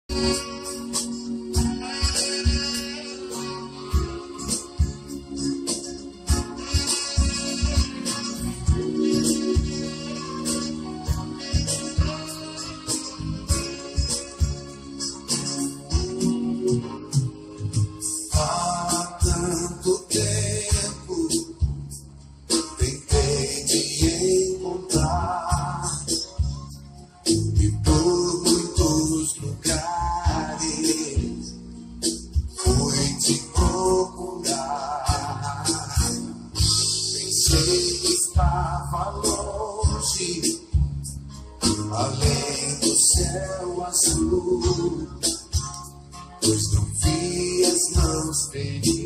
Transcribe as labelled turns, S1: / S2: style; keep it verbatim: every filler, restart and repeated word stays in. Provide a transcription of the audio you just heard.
S1: Há tanto tempo tentei te encontrar e por muitos lugares fui te procurar. Pensei que estava longe, além do céu azul, pois não vi as mãos feridas